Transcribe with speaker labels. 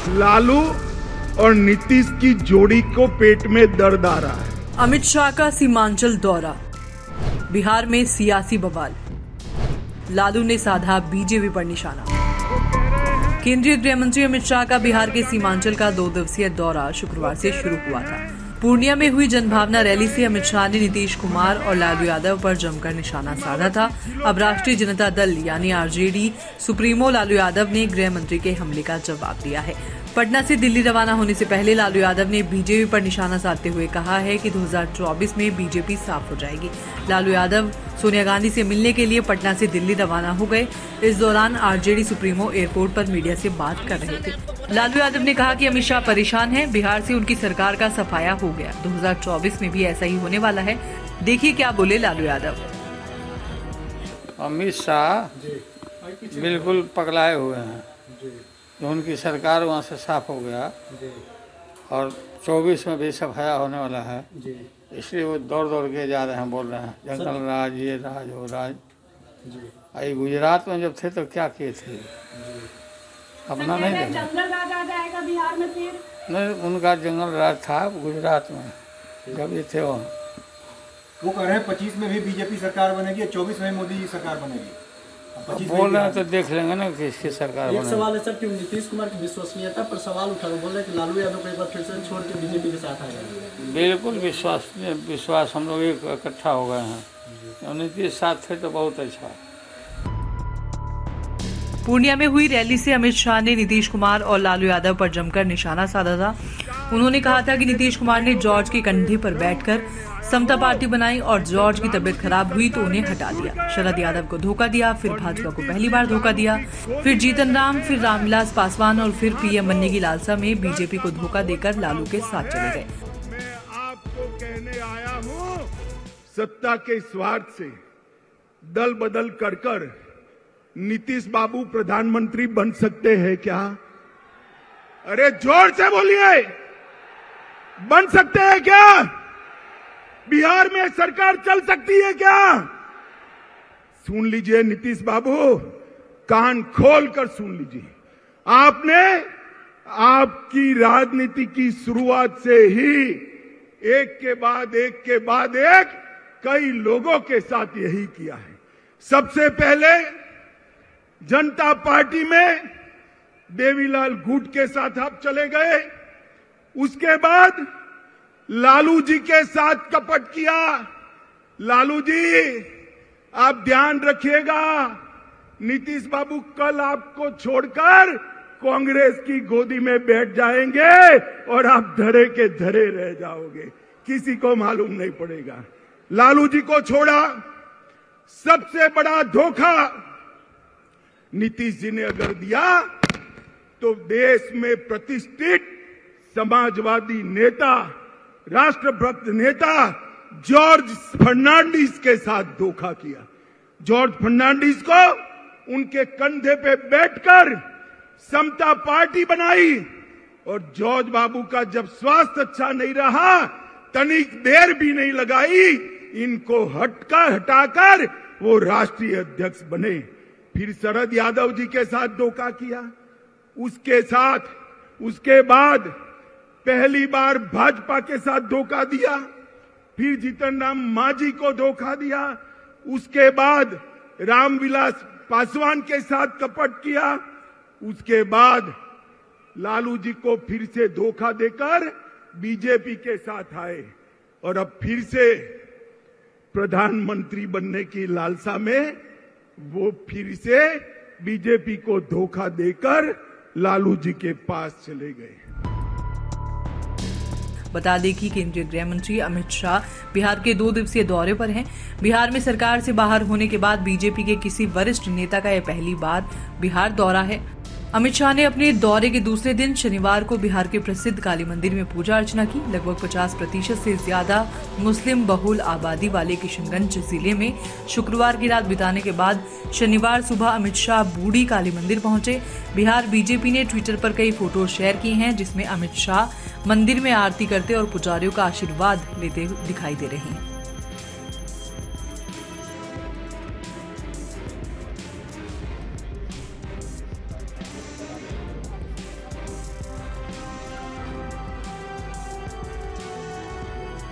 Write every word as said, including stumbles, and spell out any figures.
Speaker 1: लालू और नीतीश की जोड़ी को पेट में दर्द आ रहा है।
Speaker 2: अमित शाह का सीमांचल दौरा, बिहार में सियासी बवाल, लालू ने साधा बीजेपी पर निशाना। केंद्रीय गृह मंत्री अमित शाह का बिहार के सीमांचल का दो दिवसीय दौरा शुक्रवार से शुरू हुआ था। पूर्णिया में हुई जनभावना रैली से अमित शाह ने नीतीश कुमार और लालू यादव पर जमकर निशाना साधा था। अब राष्ट्रीय जनता दल यानी आरजेडी सुप्रीमो लालू यादव ने गृह मंत्री के हमले का जवाब दिया है। पटना से दिल्ली रवाना होने से पहले लालू यादव ने बीजेपी पर निशाना साधते हुए कहा है कि दो हज़ार चौबीस में बीजेपी साफ हो जाएगी। लालू यादव सोनिया गांधी से मिलने के लिए पटना से दिल्ली रवाना हो गए। इस दौरान आरजेडी सुप्रीमो एयरपोर्ट पर मीडिया से बात कर रहे थे। लालू यादव ने कहा कि अमित शाह परेशान हैं, बिहार से उनकी सरकार का सफाया हो गया। दो हज़ार चौबीस में भी ऐसा ही होने वाला है। देखिए क्या बोले लालू यादव।
Speaker 3: अमित शाह बिल्कुल पगलाए हुए हैं, तो उनकी सरकार वहाँ से साफ हो गया और चौबीस में भी सफाया होने वाला है, इसलिए वो दौड़ दौड़ के जा रहे हैं, बोल रहे हैं जंगल राज, ये राज, वो राज। आई गुजरात में जब थे तो क्या किए थे, अपना नहीं देखा।
Speaker 4: जंगल राज आ जाएगा बिहार में फिर?
Speaker 3: नहीं, उनका जंगल राज था गुजरात में जब ये थे वहाँ।
Speaker 5: वो कह रहे हैं पच्चीस में भी बीजेपी सरकार बनेगी, चौबीस में मोदी जी सरकार बनेगी।
Speaker 3: बोल रहे हैं तो देख लेंगे ना किसकी सरकार बनेगी।
Speaker 6: एक सवाल है सर कि नीतीश कुमार की विश्वसनीयता पर सवाल उठा, बोल रहे हैं कि लालू यादव को एक बार फिर से छोड़ के बीजेपी के साथ आएगा।
Speaker 3: बिल्कुल विश्वास विश्वास हम लोग एक इकट्ठा हो गए हैं। नीतीश साथ थे तो बहुत अच्छा।
Speaker 2: पूर्णिया में हुई रैली से अमित शाह ने नीतीश कुमार और लालू यादव पर जमकर निशाना साधा था। उन्होंने कहा था कि नीतीश कुमार ने जॉर्ज के कंधे पर बैठकर समता पार्टी बनाई और जॉर्ज की तबीयत खराब हुई तो उन्हें हटा दिया। शरद यादव को धोखा दिया, फिर भाजपा को पहली बार धोखा दिया, फिर जीतन राम, फिर रामविलास पासवान और फिर पीएम बनने की लालसा में बीजेपी को धोखा देकर लालू के साथ चले गए।
Speaker 1: मैं आपको कहने आया हूँ, सत्ता के स्वार्थ से दल बदल कर कर नीतीश बाबू प्रधानमंत्री बन सकते हैं क्या? अरे जोर से बोलिए, बन सकते हैं क्या? बिहार में सरकार चल सकती है क्या? सुन लीजिए नीतीश बाबू, कान खोल कर सुन लीजिए। आपने आपकी राजनीति की शुरुआत से ही एक के बाद एक के बाद एक कई लोगों के साथ यही किया है। सबसे पहले जनता पार्टी में देवीलाल गुट के साथ आप चले गए, उसके बाद लालू जी के साथ कपट किया। लालू जी आप ध्यान रखिएगा, नीतीश बाबू कल आपको छोड़कर कांग्रेस की गोदी में बैठ जाएंगे और आप धरे के धरे रह जाओगे, किसी को मालूम नहीं पड़ेगा। लालू जी को छोड़ा, सबसे बड़ा धोखा नीतीश जी ने अगर दिया तो देश में प्रतिष्ठित समाजवादी नेता, राष्ट्रभक्त नेता जॉर्ज फर्नांडिस के साथ धोखा किया। जॉर्ज फर्नांडिस को उनके कंधे पे बैठकर समता पार्टी बनाई और जॉर्ज बाबू का जब स्वास्थ्य अच्छा नहीं रहा, तनिक देर भी नहीं लगाई, इनको हटका हटाकर वो राष्ट्रीय अध्यक्ष बने। फिर शरद यादव जी के साथ धोखा किया, उसके साथ उसके बाद पहली बार भाजपा के साथ धोखा दिया, फिर जीतन राम मांझी को धोखा दिया, उसके बाद रामविलास पासवान के साथ कपट किया, उसके बाद लालू जी को फिर से धोखा देकर बीजेपी के साथ आए और अब फिर से प्रधानमंत्री बनने की लालसा में वो फिर से बीजेपी को धोखा देकर लालू जी के पास चले गए।
Speaker 2: बता दें कि केंद्रीय गृह मंत्री अमित शाह बिहार के दो दिवसीय दौरे पर हैं। बिहार में सरकार से बाहर होने के बाद बीजेपी के किसी वरिष्ठ नेता का यह पहली बार बिहार दौरा है। अमित शाह ने अपने दौरे के दूसरे दिन शनिवार को बिहार के प्रसिद्ध काली मंदिर में पूजा अर्चना की। लगभग पचास प्रतिशत से ज्यादा मुस्लिम बहुल आबादी वाले किशनगंज जिले में शुक्रवार की रात बिताने के बाद शनिवार सुबह अमित शाह बूढ़ी काली मंदिर पहुंचे। बिहार बीजेपी ने ट्विटर पर कई फोटो शेयर किए हैं जिसमें अमित शाह मंदिर में आरती करते और पुजारियों का आशीर्वाद लेते दिखाई दे रहे हैं।